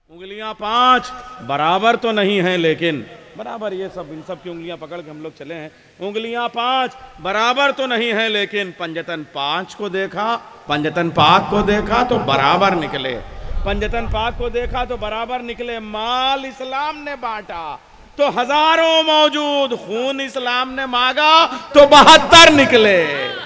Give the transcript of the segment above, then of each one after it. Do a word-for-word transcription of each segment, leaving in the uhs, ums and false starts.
انگلیاں پانچ برابر تو نہیں ہیں، لیکن برابر یہ سب ان سب کی انگلیاں پکڑ کے ہم لوگ چلے ہیں. انگلیاں پانچ برابر تو نہیں ہیں، لیکن پنجتن پانچ کو دیکھا، پنجتن پاک کو دیکھا تو برابر نکلے. پنجتن پاک کو دیکھا تو برابر نکلے. مال اسلام نے بانٹا تو ہزاروں موجود، خون اسلام نے مانگا تو بہتر نکلے.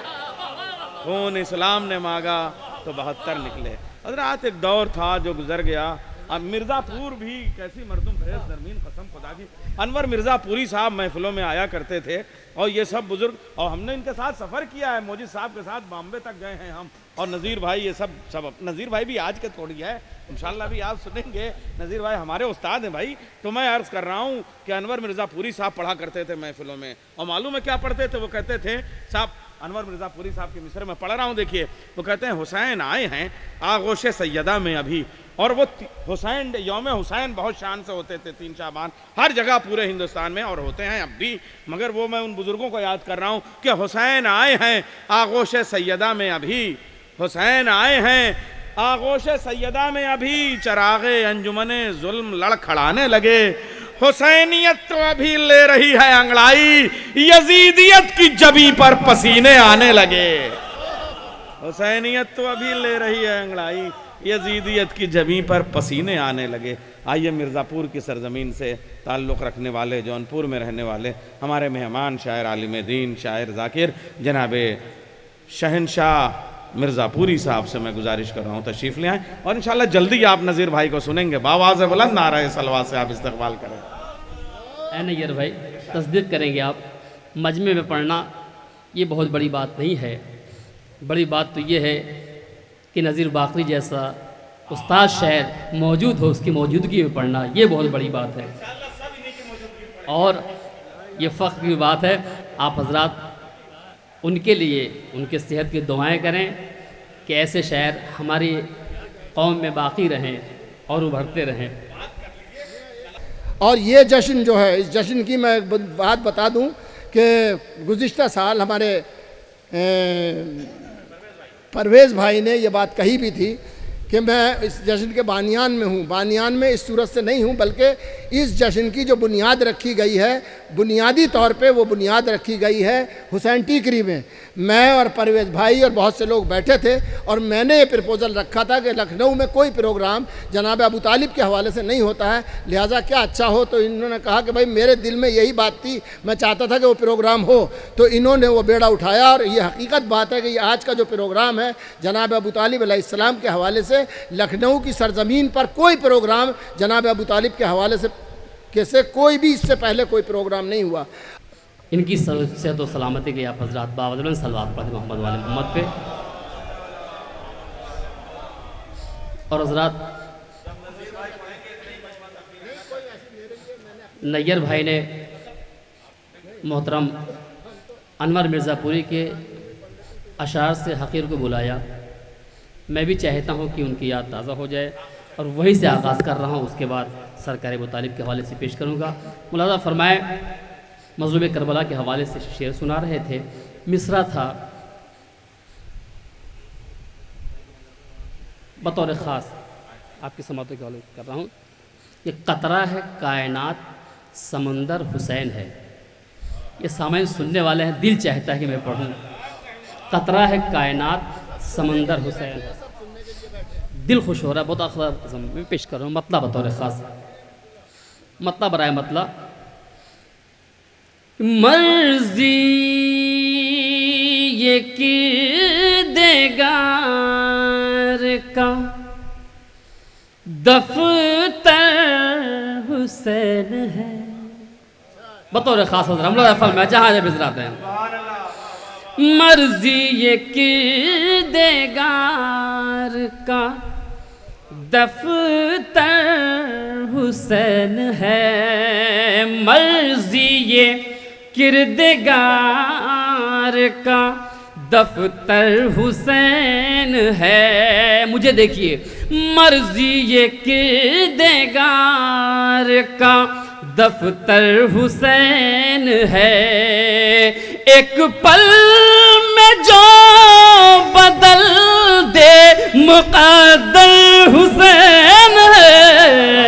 خون اسلام نے مانگا تو بہتر نکلے. حضرات ایک دور تھا جو گزر گیا. اب مرزا پور بھی کیسی مردم فریض درمین قسم خدا کی. انور مرزا پوری صاحب محفلوں میں آیا کرتے تھے اور یہ سب بزرگ، اور ہم نے ان کے ساتھ سفر کیا ہے. موجد صاحب کے ساتھ بامبے تک گئے ہیں ہم، اور نذیر بھائی یہ سب سب نذیر بھائی بھی آج کے تھوڑی ہے، انشاءاللہ بھی آپ سنیں گے. نذیر بھائی ہمارے استاد ہیں بھائی. تو میں عرض کر رہا ہوں کہ انور مرزا پوری صاحب پڑھا کرتے تھے محفلوں میں، اور معلوم ہے کیا پڑھتے تھے؟ وہ کہتے تھے صاحب، انور مرزا پوری صاحب کی مصرع میں پڑھ رہا ہوں، دیکھیے وہ کہتے ہیں حسین آئے ہیں آغوش سیدہ میں ابھی. اور وہ حسین یوم حسین بہت شان سے ہوتے تھے تین شعبان، ہر جگہ پورے ہندوستان میں، اور ہوتے ہیں اب بھی. مگر وہ میں ان بزرگوں کو یاد کر رہا ہوں کہ حسین آئے ہیں آغوش سیدہ میں ابھی، حسین آئے ہیں آغوش سیدہ میں ابھی، چراغ انجمن ظلم لڑ کھڑانے لگے. حسینیت تو ابھی لے رہی ہے انگڑائی، یزیدیت کی جبی پر پسینے آنے لگے. حسینیت تو ابھی لے رہی ہے انگڑائی، یزیدیت کی جبی پر پسینے آنے لگے. آئیے مرزا پور کی سرزمین سے تعلق رکھنے والے، جونپور میں رہنے والے ہمارے مہمان شاعر عالم دین، شاعر ذاکر جناب شہنشاہ مرزا پوری صاحب سے میں گزارش کر رہا ہوں تشریف لے آئیں، اور انشاءاللہ جلدی آپ نذیر بھائی کو سنیں گے. باواز بلند نعرہ صلوات سے آپ استقبال کریں. اے نیر بھائی، تصدیق کریں گے آپ، مجمع میں پڑھنا یہ بہت بڑی بات نہیں ہے. بڑی بات تو یہ ہے کہ نذیر باقری جیسا استاد شاعر موجود ہو، اس کی موجودگی میں پڑھنا یہ بہت بڑی بات ہے. اور یہ فخر کی بات ہے. آپ حضرات ان کے لیے ان کے صحت کی دعائیں کریں کہ ایسے شاعر ہماری قوم میں باقی رہیں اور ابھرتے رہیں. اور یہ جشن جو ہے، اس جشن کی میں بات بتا دوں کہ گزشتہ سال ہمارے پرویز بھائی نے یہ بات کہی بھی تھی کہ میں اس جشن کے بانیان میں ہوں. بانیان میں اس صورت سے نہیں ہوں، بلکہ اس جشن کی جو بنیاد رکھی گئی ہے، بنیادی طور پہ وہ بنیاد رکھی گئی ہے حسین ٹیکری میں. میں اور پرویز بھائی اور بہت سے لوگ بیٹھے تھے، اور میں نے یہ پرپوزل رکھا تھا کہ لکھنؤ میں کوئی پروگرام جناب ابو طالب کے حوالے سے نہیں ہوتا ہے، لہٰذا کیا اچھا ہو. تو انہوں نے کہا کہ بھائی میرے دل میں یہی بات تھی، میں چاہتا تھا کہ وہ پروگرام ہو. تو انہوں نے وہ بیڑا اٹھایا، اور یہ حقیقت بات ہے کہ یہ آج کا جو پروگرام ہے جناب ابو طالب علیہ السلام کے حوالے سے، لکھنؤ کی سرزمین پر کوئی پروگرام جناب ابو طالب کے حوالے سے کیسے کوئی بھی اس سے پہلے کوئی پروگرام نہیں ہوا. ان کی صحت و سلامتی کے آپ حضرات باوجود صلوات پڑھیں محمد والے محمد پہ. اور حضرات نیر بھائی نے محترم انور مرزا پوری کے اشعار سے حقیر کو بلایا. میں بھی چاہتا ہوں کہ ان کی یاد تازہ ہو جائے، اور وہی سے آغاز کر رہا ہوں. اس کے بعد سرکار ابو طالب کے حوالے سے پیش کروں گا. ملاحظہ فرمائے، مظلوم کربلا کے حوالے سے شعر سنا رہے تھے. مصرع تھا بطور خاص آپ کی سماعتوں کے حوالے کر رہا ہوں. یہ قطرہ ہے کائنات سمندر حسین ہے. یہ سامعین سننے والے ہیں، دل چاہتا ہے کہ میں پڑھوں. قطرہ ہے کائنات سمندر حسین، دل خوش ہو رہا ہے. بہت آخر میں پیش کر رہا ہوں مطلع بطور خاص. مطلع برائے مطلع: مرضی یہ کردگار کا دفتر حسین ہے. بطور خاص حضرت ہم لوگ افل میں جہاں جب حضرات ہیں. مرضی یہ کردگار کا دفتر حسین ہے. مرضی یہ کردگار کا دفتر حسین ہے. مجھے دیکھیے، مرضی یہ کردگار کا دفتر حسین ہے. ایک پل میں جو بدل دے مقدر حسین ہے.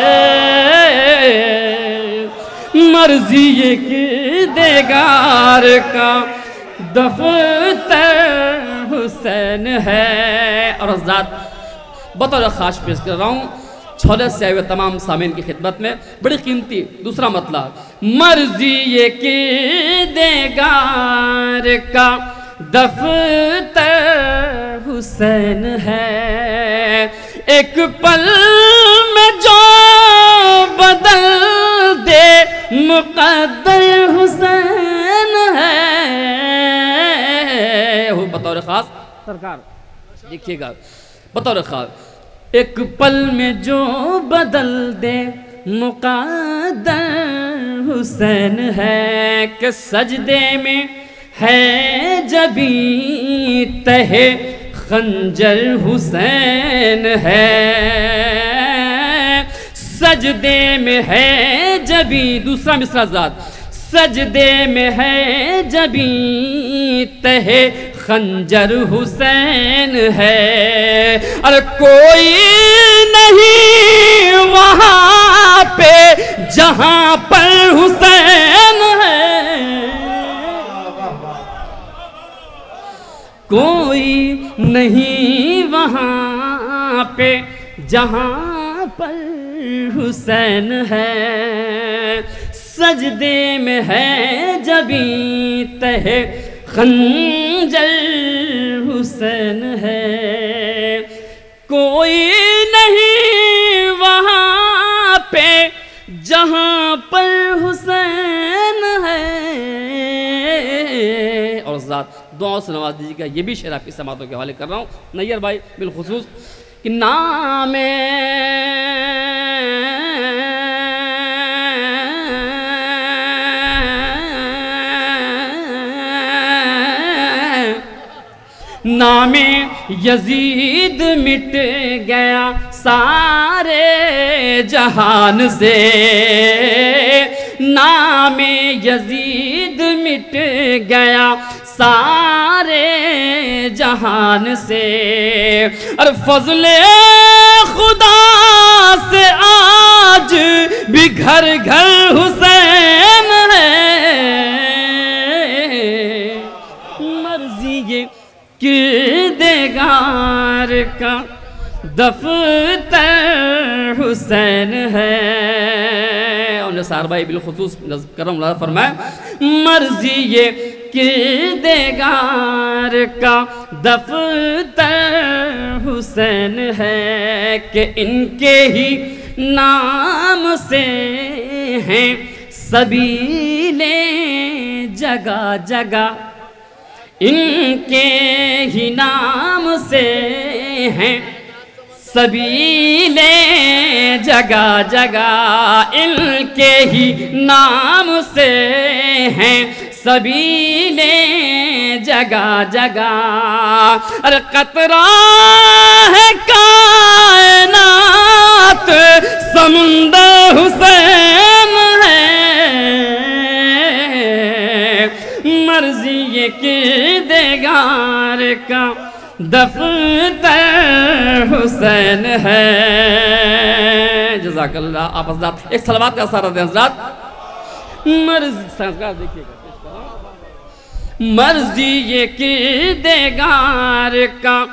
مرضی یہ کردگار کا دفتر حسین ہے. اور حضرات بطور خاص پیش کر رہا ہوں چھولے سے آئے ہوئے تمام سامعین کی خدمت میں بڑی قیمتی دوسرا مطلب مرضی یہ کردگار کا دفتر حسین ہے. ایک پل میں جو بدل دے مقدر حسین ہے. وہ بطور خاص سرکار دیکھیے گا بطور خاص ایک پل میں جو بدل دے مقدر حسین ہے کہ سجدے میں ہے جبیں تہے خنجر حسین ہے. سجدے میں ہے جبیں دوسرا مصرع ذات سجدے میں ہے جبیں تہے خنجر حسین ہے. اور کوئی نہیں وہاں پہ جہاں پر حسین ہے. کوئی نہیں وہاں پہ جہاں پر حسین ہے. سجدے میں ہے جبیں تہے خنجر حسین ہے. کوئی نہیں وہاں پہ جہاں پر حسین ہے. اور ذات دعاؤں سے نواز دیجیے گا. یہ بھی شعر آپ کی سماعتوں کے حوالے کر رہا ہوں نیئر بھائی بالخصوص کہ نام نام یزید مٹ گیا سارے جہان سے. نام یزید مٹ گیا سارے جہان سے. اور فضل خدا سے آج بھی گھر گھر حسین ہے. مرضی یہ کردگار کا دفتر حسین ہے. اور نثار بھائی بالخصوص کرم اللہ فرمائے مرضی یہ کردگار کا دفتر حسین ہے کہ ان کے ہی نام سے ہیں سبیلیں جگہ جگہ. ان کے ہی نام سے ہیں سبیلیں جگہ جگہ. ان کے ہی نام سے ہیں سبیلیں جگہ جگہ. ارے قطرہ ہے کائنات سمندر حسین ہے. مرضی یہ کردگار کا دفتر حسین ہے. جزاک اللہ. آپ حضرات ایک صلوات کا اثر دیں حضرات. مرضی سنسکار دیکھئے گا مرضی یہ کردگار کا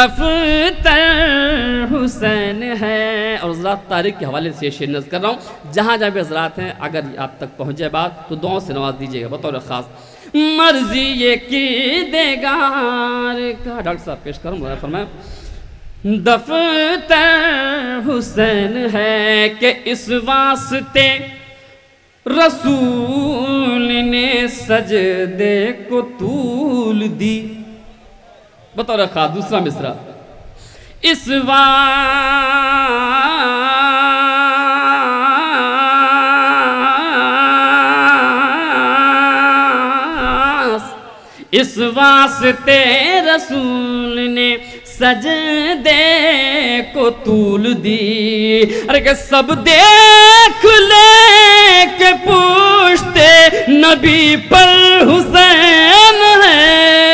دفتر حسین ہے. اور حضرات تاریخ کے حوالے سے یہ شعر نظر کر رہا ہوں جہاں جہاں بھی حضرات ہیں اگر آپ تک پہنچ جائے بات تو دعاؤں سے نواز دیجیے گا بطور خاص. مرضی یہ کردگار کا ڈاکٹر صاحب پیش کروں مجھے فرمائیں دفتر حسین ہے کہ اس واسطے رسول نے سجدے کو طول دی. بطور خاص دوسرا مصرع اس اس واسطے رسول نے سجدے کو طول دی. ارے کہ سب دیکھ لے کہ پوچھتے نبی پر حسین ہے.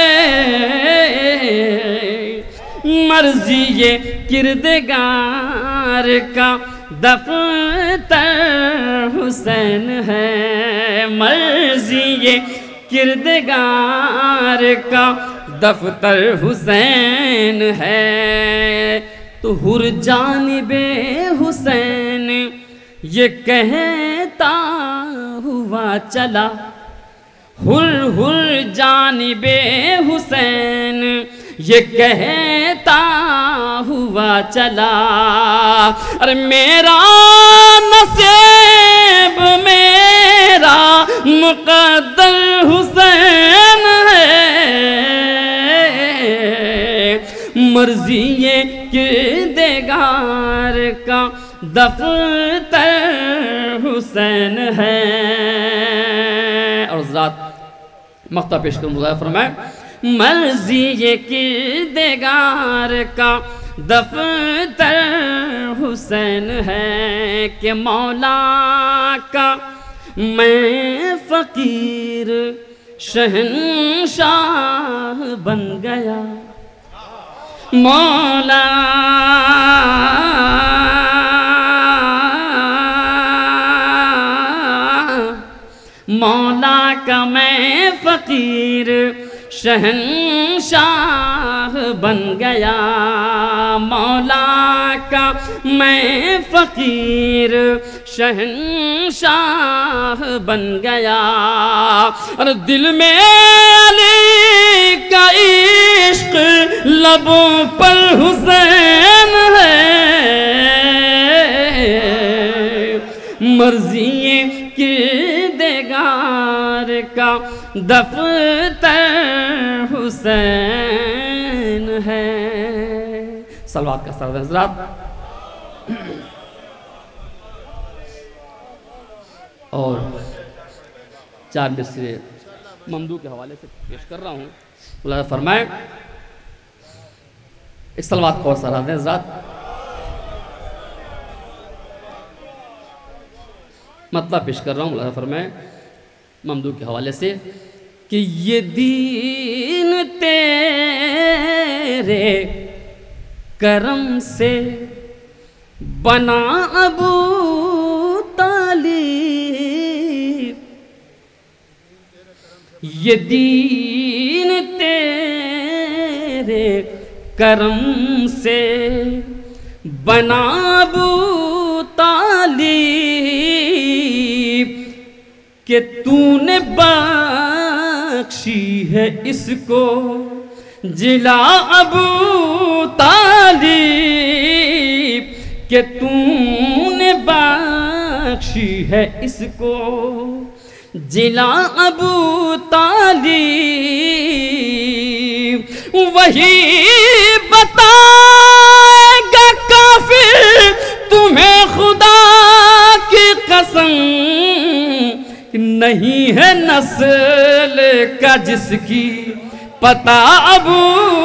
مرضی یہ کردگار کا دفتر حسین ہے، مرضی یہ کردگار کا دفتر حسین ہے، تو ہر جانب حسین یہ کہتا ہوا چلا، ہر ہر جانب حسین یہ کہتا ہوا چلا، ارے میرا نصیب میرا مقدر حسین ہے، مرضی یہ کردگار کا دفتر حسین ہے۔ اور حضرات مقطع پیش کر مظاہرہ فرمائے، مرضی یہ کردگار کا دفتر حسین ہے کہ مولا کا میں فقیر شہنشاہ بن گیا، مولا مولا کا میں فقیر شہنشاہ بن گیا، مولا کا میں فقیر شہنشاہ بن گیا، اور دل میں علی کا عشق لبوں پر حسین ہے، مرضی کردگار کا دفتر حسین ہے۔ صلوات کا سر حضرات، اور چار مصرے ممدوح کے حوالے سے پیش کر رہا ہوں، اللہ فرمائے ایک صلوات کو اور سر حضرات، مطلب پیش کر رہا ہوں، اللہ فرمائے ممدوح کے حوالے سے کہ یہ دین تیرے کرم سے بنا ابو طالب، یہ دین تیرے کرم سے بنا ابو طالب، کہ تو نے بخشی ہے اس کو جلا ابو طالب، کہ تو نے بخشی ہے اس کو جلا ابو طالب، وہی بتائے گا کافر تمہیں خدا کی قسم، نہیں ہے نسل کا جس کی پتہ ابو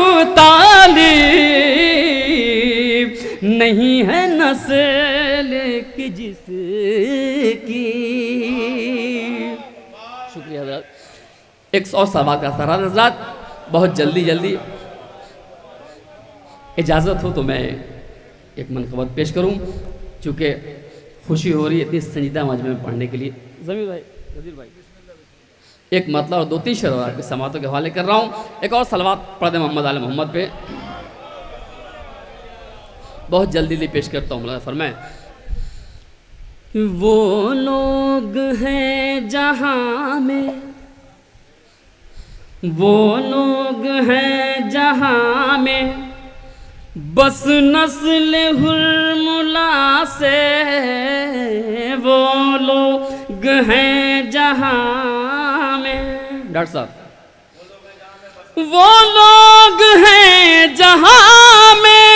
طالب، نہیں ہے نسل کی جس کی۔ شکریہ حضرات، ایک سو سوا کا سرات حضرات، بہت جلدی جلدی اجازت ہو تو میں ایک منقبت پیش کروں، چونکہ خوشی ہو رہی ہے اتنی سنجیدہ مجمع میں پڑھنے کے لیے۔ ضمیر بھائی غزیر بھائی ایک مطلب اور دو تین شعر اور آپ کے سماعتوں کے حوالے کر رہا ہوں، ایک اور صلوات پڑھ دیں محمد آل محمد پہ، بہت جلدی لی پیش کرتا ہوں، اللہ فرمائے وہ لوگ ہیں جہاں میں، وہ لوگ ہیں جہاں میں بس نسل حرملا سے، وہ لوگ ہیں جہاں میں، ڈاکٹر صاحب وہ لوگ ہیں جہاں میں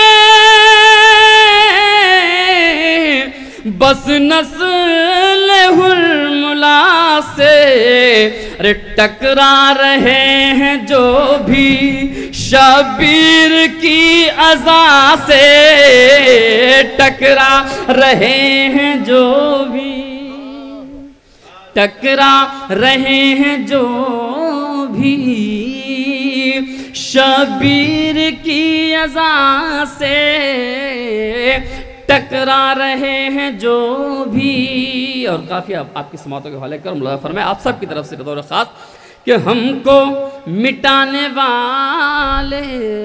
بس نسل حرملا سے، ارے ٹکرا رہے ہیں جو بھی شبیر کی عزا سے، ٹکرا رہے ہیں جو بھی ٹکرا رہے ہیں جو بھی شبیر کی عزا سے، ٹکرا رہے ہیں جو بھی، اور کافی آپ کی سماعتوں کے حوالے کرم اللہ فرمائے آپ سب کی طرف سے بطور خاص کہ ہم کو مٹانے والے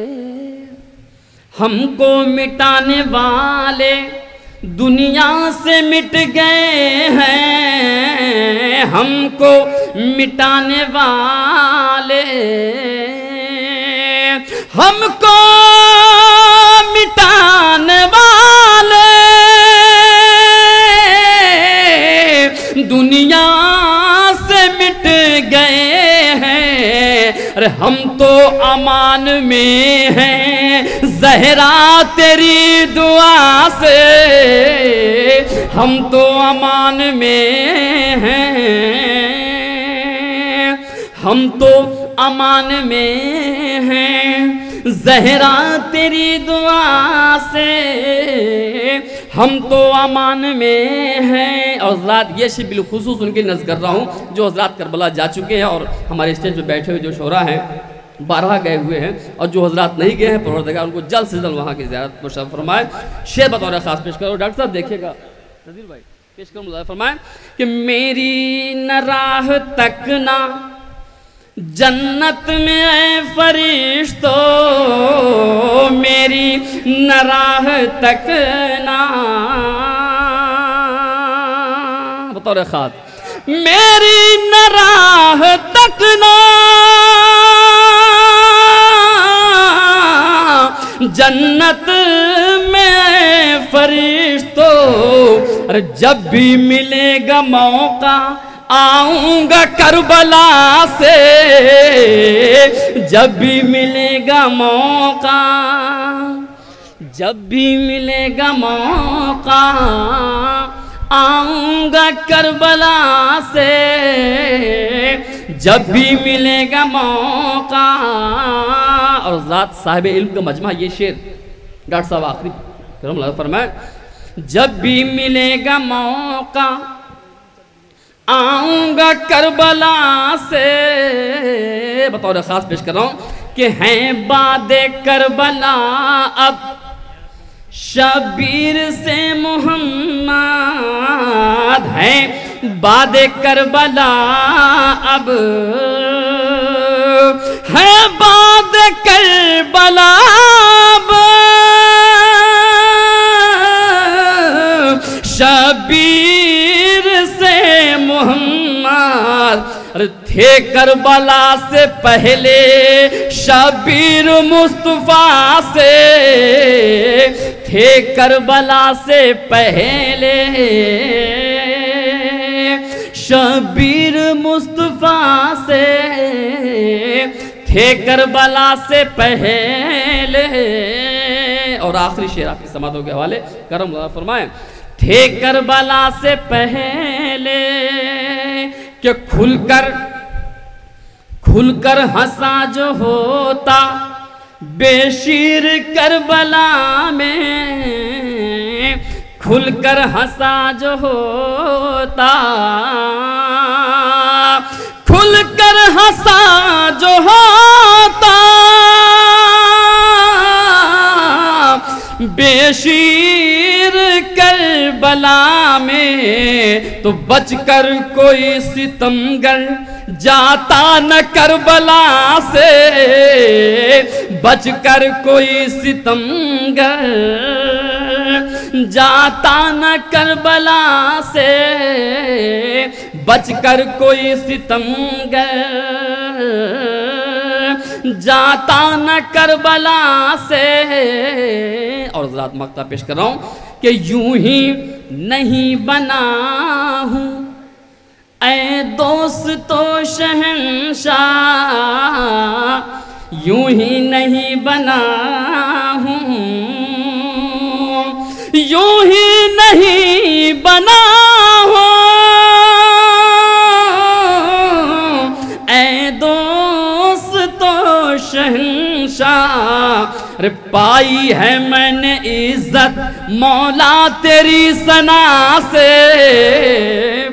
ہم کو مٹانے والے دنیا سے مٹ گئے ہیں، ہم کو مٹانے والے ہم کو مٹانے والے دنیا سے مٹ گئے ہیں، ارے ہم تو امان میں ہیں زہرا تیری دعا سے، ہم تو امان میں ہیں، ہم تو امان میں ہیں زہرا تیری دعا سے، ہم تو امان میں ہیں۔ اور حضرات یہ شب بالخصوص ان کی نظر کر رہا ہوں جو حضرات کربلا جا چکے ہیں اور ہمارے اسٹیج پہ بیٹھے ہوئے جو شعراء ہیں بارہا گئے ہوئے ہیں، اور جو حضرات نہیں گئے ہیں پروردگار ان کو جلد سے جلد وہاں کی زیارت مشرف فرمائے۔ شعر بطور خاص پیش کرو ڈاکٹر صاحب دیکھیے گا نذیر بھائی پیش کرو مظاہر فرمائے کہ میری نہ راہ تکنا جنت میں اے فرشتو، میری نہ راہ تکنا بطور خاص میری نہ راہ تکنا جنت میں فرشتو، ارے جب بھی ملے گا موقع آؤں گا کربلا سے، جب بھی ملے گا موقع جب بھی ملے گا موقع آؤں گا کربلا سے، جب بھی ملے گا موقع۔ اور ذات صاحب علم کا مجمع یہ شعر ڈاکٹر صاحب آخری کرم اللہ فرمائے جب بھی ملے گا موقع آؤں گا کربلا سے، بطور خاص پیش کر رہا ہوں کہ ہیں باد کربلا اب شبیر سے محمد، ہیں باد کربلا اب ہے باد کربلا اب شبیر سے محمد، تھے کربلا سے پہلے شبیر مصطفیٰ سے، تھے کربلا سے پہلے شبیر مصطفیٰ سے، تھے کربلا سے پہلے۔ اور آخری شعر آپ کی سماعتوں کے حوالے کرم اللہ فرمائیں تھے کربلا سے پہلے کہ کھل کر کھل کر ہنسا جو ہوتا بے شیر کربلا میں، کھل کر ہنسا جو ہوتا کھل کر ہنسا جو ہوتا بے شیر کربلا میں، تو بچ کر کوئی ستمگر جاتا نہ کربلا سے، بچ کر کوئی ستمگر جاتا نہ کربلا سے، بچ کر کوئی ستمگر جاتا نہ کربلا سے۔ اور ذات مقطع پیش کر رہا ہوں کہ یوں ہی نہیں بنا ہوں اے دوست و شہنشاہ، یوں ہی نہیں بنا ہوں یوں ہی نہیں بنا ہوں اے دوست و شہنشاہ، ارے پائی ہے میں نے عزت مولا تیری ثنا سے،